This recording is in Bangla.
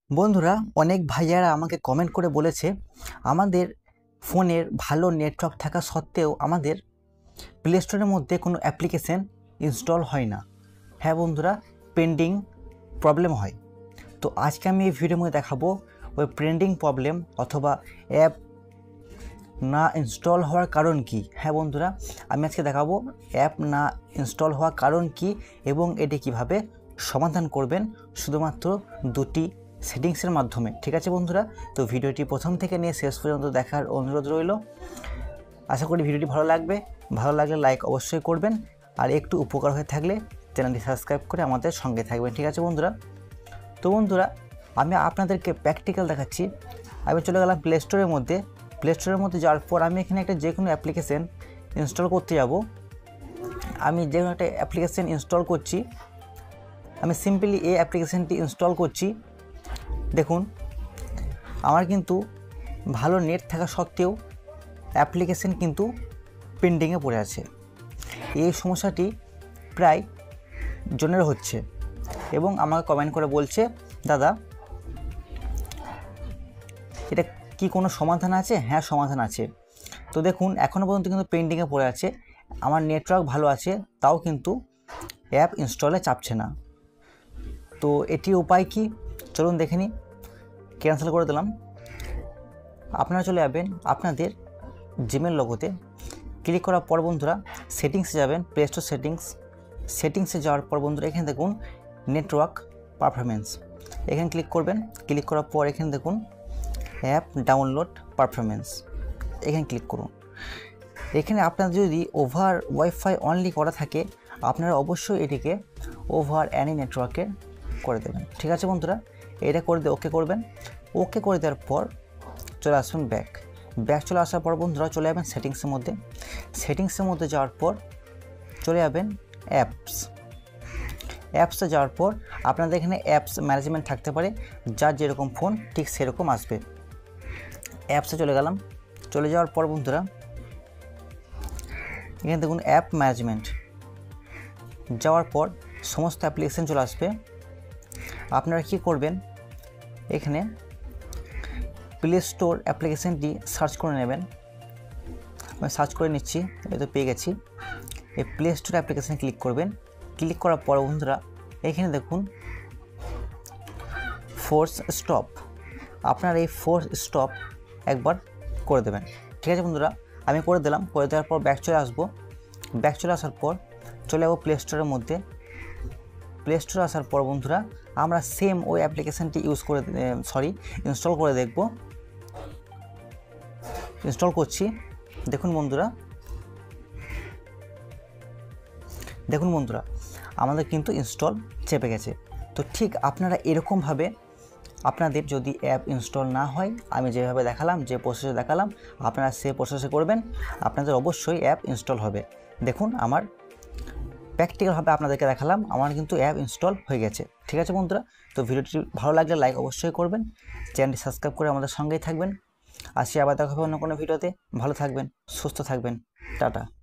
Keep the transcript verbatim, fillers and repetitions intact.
বন্ধুরা, অনেক ভাইয়ারা আমাকে কমেন্ট করে বলেছে আমাদের ফোনের ভালো নেটওয়ার্ক থাকা সত্ত্বেও আমাদের প্লে স্টোরের মধ্যে কোনো অ্যাপ্লিকেশন ইনস্টল হয় না। হ্যাঁ বন্ধুরা, পেন্ডিং প্রবলেম হয়। তো আজকে আমি এই ভিডিওর মধ্যে দেখাবো ওই পেন্ডিং প্রবলেম অথবা অ্যাপ না ইনস্টল হওয়ার কারণ কি। হ্যাঁ বন্ধুরা, আমি আজকে দেখাবো অ্যাপ না ইনস্টল হওয়ার কারণ কি এবং এটি কিভাবে সমাধান করবেন শুধুমাত্র দুটি সেটিংসের মাধ্যমে। ঠিক আছে বন্ধুরা, তো ভিডিওটি প্রথম থেকে নিয়ে শেষ পর্যন্ত দেখার অনুরোধ রইল। আশা করি ভিডিওটি ভালো লাগবে। ভালো লাগলে লাইক অবশ্যই করবেন, আর একটু উপকার হয়ে থাকলে চ্যানেলটি সাবস্ক্রাইব করে আমাদের সঙ্গে থাকবেন। ঠিক আছে বন্ধুরা, তো বন্ধুরা আমি আপনাদেরকে প্র্যাকটিক্যাল দেখাচ্ছি। আমি চলে গেলাম প্লে স্টোরের মধ্যে। প্লে স্টোরের মধ্যে যাওয়ার পর আমি এখানে একটা যে কোনো অ্যাপ্লিকেশান ইনস্টল করতে যাব। আমি যে কোনো একটা অ্যাপ্লিকেশান ইনস্টল করছি। আমি সিম্পলি এই অ্যাপ্লিকেশানটি ইনস্টল করছি। দেখুন, আমার কিন্তু ভালো নেট থাকা সত্ত্বেও অ্যাপ্লিকেশান কিন্তু পেন্ডিংয়ে পড়ে আছে। এই সমস্যাটি প্রায় জনের হচ্ছে এবং আমাকে কমেন্ট করে বলছে, দাদা এটা কি কোনো সমাধান আছে? হ্যাঁ, সমাধান আছে। তো দেখুন, এখনও পর্যন্ত কিন্তু পেন্ডিংয়ে পড়ে আছে। আমার নেটওয়ার্ক ভালো আছে, তাও কিন্তু অ্যাপ ইনস্টলে চাপছে না। তো এটি উপায় কি চলুন দেখে নিই। ক্যান্সেল করে দিলাম। আপনারা চলে যাবেন আপনাদের জিমেল লোগোতে। ক্লিক করার পর বন্ধুরা সেটিংসে যাবেন, প্লে স্টোর সেটিংস। সেটিংসে যাওয়ার পর বন্ধুরা এখানে দেখুন নেটওয়ার্ক পারফরমেন্স, এখানে ক্লিক করবেন। ক্লিক করার পর এখানে দেখুন অ্যাপ ডাউনলোড পারফরমেন্স, এখানে ক্লিক করুন। এখানে আপনার যদি ওভার ওয়াইফাই অনলি করা থাকে আপনারা অবশ্যই এটিকে ওভার অ্যানি নেটওয়ার্কে করে দেবেন। ঠিক আছে বন্ধুরা, এটা করে দিয়ে ওকে করবেন। ওকে করে দেওয়ার পর চলে আসবেন ব্যাক। ব্যাক চলে আসার পর বন্ধুরা চলে যাবেন সেটিংসের মধ্যে। সেটিংসের মধ্যে যাওয়ার পর চলে যাবেন অ্যাপস। অ্যাপসে যাওয়ার পর আপনাদের এখানে অ্যাপস ম্যানেজমেন্ট থাকতে পারে, যার যেরকম ফোন ঠিক সেরকম আসবে। অ্যাপসে চলে গেলাম। চলে যাওয়ার পর বন্ধুরা এখানে দেখুন অ্যাপ ম্যানেজমেন্ট। যাওয়ার পর সমস্ত অ্যাপ্লিকেশান চলে আসবে। আপনারা কি করবেন, এখানে প্লে স্টোর অ্যাপ্লিকেশানটি সার্চ করে নেবেন। আমি সার্চ করে নিচ্ছি, এই তো পেয়ে গেছি। এই প্লে স্টোর অ্যাপ্লিকেশানে ক্লিক করবেন। ক্লিক করার পর বন্ধুরা এখানে দেখুন ফোর্স স্টপ। আপনার এই ফোর্স স্টপ একবার করে দেবেন। ঠিক আছে বন্ধুরা, আমি করে দিলাম। করে দেওয়ার পর ব্যাক চলে আসবো। ব্যাক চলে আসার পর চলে যাবো প্লে স্টোরের মধ্যে। প্লে স্টোরে আসার পর বন্ধুরা আমরা সেম ওই অ্যাপ্লিকেশানটি ইউজ করে সরি ইনস্টল করে দেখব। ইনস্টল করছি। দেখুন বন্ধুরা দেখুন বন্ধুরা আমাদের কিন্তু ইনস্টল চেপে গেছে। তো ঠিক আপনারা এরকমভাবে আপনাদের যদি অ্যাপ ইনস্টল না হয়, আমি যেভাবে দেখালাম, যে প্রসেসে দেখালাম, আপনারা সে প্রসেসে করবেন, আপনাদের অবশ্যই অ্যাপ ইনস্টল হবে। দেখুন আমার প্র্যাকটিক্যালভাবে আপনাদেরকে দেখালাম, আমার কিন্তু অ্যাপ ইনস্টল হয়ে গেছে। ঠিক আছে বন্ধুরা, তো ভিডিওটি ভালো লাগলে লাইক অবশ্যই করবেন, চ্যানেলটি সাবস্ক্রাইব করে আমাদের সঙ্গেই থাকবেন। আসি আবার দেখা হবে অন্য কোনো ভিডিওতে। ভালো থাকবেন, সুস্থ থাকবেন, টাটা।